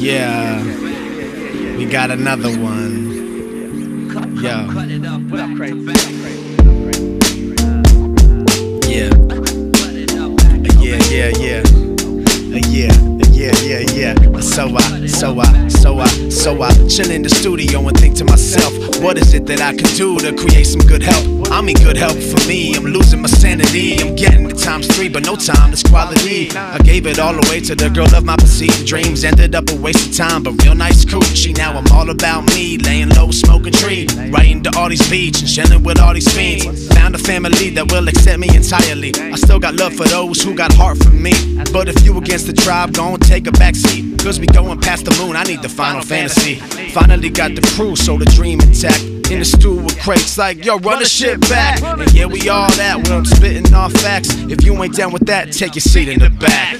Yeah, we got another one. Yo. Yeah. Yeah. So I chill in the studio and think to myself, what is it that I can do to create some good help? I mean good help for me, I'm losing my sanity. I'm getting it ×3, but no time is quality. I gave it all away to the girl of my perceived dreams. Ended up a waste of time, but real nice coochie. Now I'm all about me, laying low, smoking tree, writing to all these beats and chilling with all these fiends. Found a family that will accept me entirely. I still got love for those who got heart for me. But if you against the tribe, gon' take a backseat, cause we going past the moon, I need the Final Fantasy. Finally got the crew, so the dream intact. In the stew with crates like, yo, run the shit back. And yeah, we all that when I'm spitting off facts. If you ain't down with that, take your seat in the back.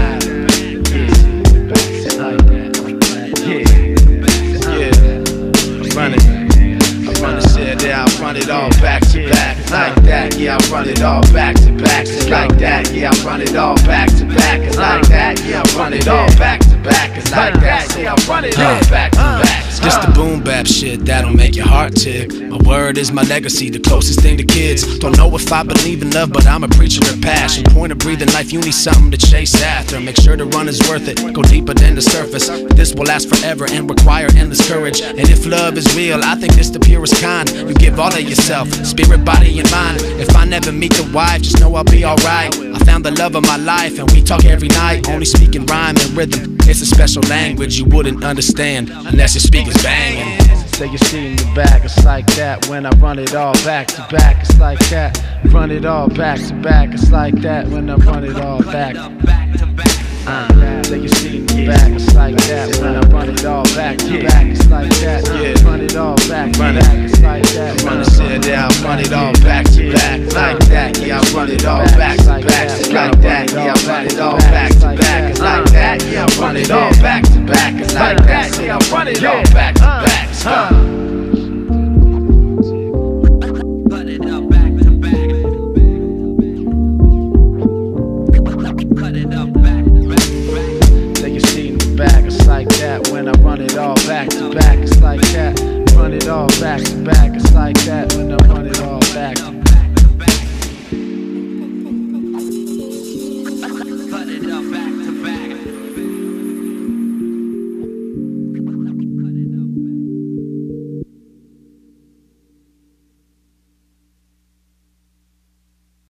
I run the shit, yeah, I run it all back to back. It's like that, yeah, I run it all back to back. It's like that, yeah, I run it all back to back. It's like that, yeah, I run it all back to back. It's like that, yeah, I run it all back to back. It's the boom bap shit that'll make your heart tick. My word is my legacy, the closest thing to kids. Don't know if I believe in love, but I'm a preacher of passion. Point of breathing life, you need something to chase after. Make sure the run is worth it, go deeper than the surface. This will last forever and require endless courage. And if love is real, I think it's the purest kind. You give all of yourself, spirit, body, and mind. If I never meet the wife, just know I'll be alright. I found the love of my life and we talk every night. Only speaking rhyme and rhythm, it's a special language you wouldn't understand unless your speaker's banging. Take your seat in the back, it's like that when I run it all back to back. It's like that, run it all back to back. It's like that when I run it all back. Take your seat in the back, it's like that when I run it all back to back. It's like that, run it all back to back. It's like that, run the shit, yeah, I run it all back to back. Like that, yeah, I run it all back to back.